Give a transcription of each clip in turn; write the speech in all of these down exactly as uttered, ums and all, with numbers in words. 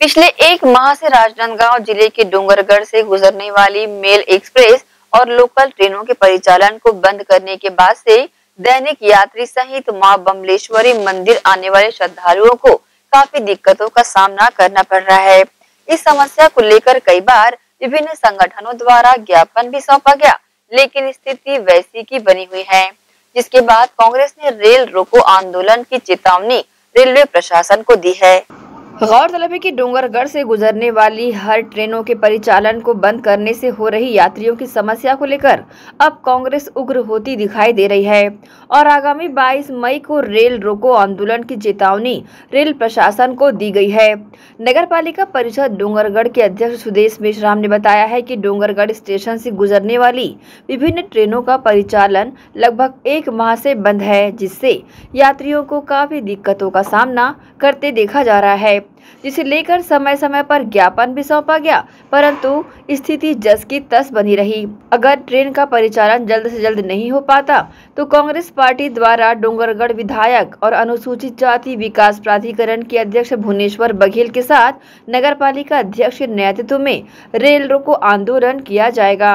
पिछले एक माह से राजनांदगांव जिले के डोंगरगढ़ से गुजरने वाली मेल एक्सप्रेस और लोकल ट्रेनों के परिचालन को बंद करने के बाद से दैनिक यात्री सहित मां बमलेश्वरी मंदिर आने वाले श्रद्धालुओं को काफी दिक्कतों का सामना करना पड़ रहा है। इस समस्या को लेकर कई बार विभिन्न संगठनों द्वारा ज्ञापन भी सौंपा गया, लेकिन स्थिति वैसी की बनी हुई है, जिसके बाद कांग्रेस ने रेल रोको आंदोलन की चेतावनी रेलवे प्रशासन को दी है। गौरतलब है कि डोंगरगढ़ से गुजरने वाली हर ट्रेनों के परिचालन को बंद करने से हो रही यात्रियों की समस्या को लेकर अब कांग्रेस उग्र होती दिखाई दे रही है और आगामी बाईस मई को रेल रोको आंदोलन की चेतावनी रेल प्रशासन को दी गई है। नगरपालिका परिषद डोंगरगढ़ के अध्यक्ष सुदेश मेश्राम ने बताया है कि डोंगरगढ़ स्टेशन से गुजरने वाली विभिन्न ट्रेनों का परिचालन लगभग एक माह से बंद है, जिससे यात्रियों को काफी दिक्कतों का सामना करते देखा जा रहा है, जिसे लेकर समय समय पर ज्ञापन भी सौंपा गया, परंतु स्थिति जस की तस बनी रही। अगर ट्रेन का परिचालन जल्द से जल्द नहीं हो पाता तो कांग्रेस पार्टी द्वारा डोंगरगढ़ विधायक और अनुसूचित जाति विकास प्राधिकरण के अध्यक्ष भुवनेश्वर बघेल के साथ नगरपालिका अध्यक्ष के नेतृत्व में रेल रोको आंदोलन किया जाएगा।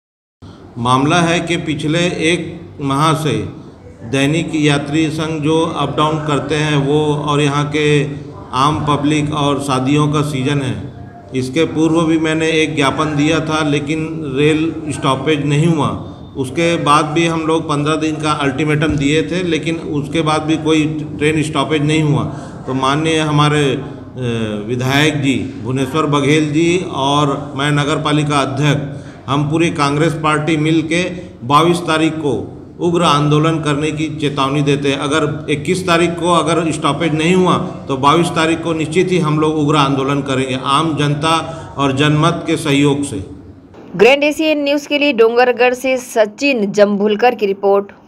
मामला है कि पिछले एक माह से दैनिक यात्री संघ जो अप डाउन करते हैं वो, और यहाँ के आम पब्लिक और शादियों का सीज़न है, इसके पूर्व भी मैंने एक ज्ञापन दिया था, लेकिन रेल स्टॉपेज नहीं हुआ। उसके बाद भी हम लोग पंद्रह दिन का अल्टीमेटम दिए थे, लेकिन उसके बाद भी कोई ट्रेन स्टॉपेज नहीं हुआ। तो माननीय हमारे विधायक जी भुवनेश्वर बघेल जी और मैं नगर पालिका अध्यक्ष, हम पूरी कांग्रेस पार्टी मिल के बाईस तारीख को उग्र आंदोलन करने की चेतावनी देते हैं। अगर इक्कीस तारीख को अगर स्टॉपेज नहीं हुआ तो बाईस तारीख को निश्चित ही हम लोग उग्र आंदोलन करेंगे, आम जनता और जनमत के सहयोग से। ग्रैंड एशियन न्यूज़ के लिए डोंगरगढ़ से सचिन जम्भुलकर की रिपोर्ट।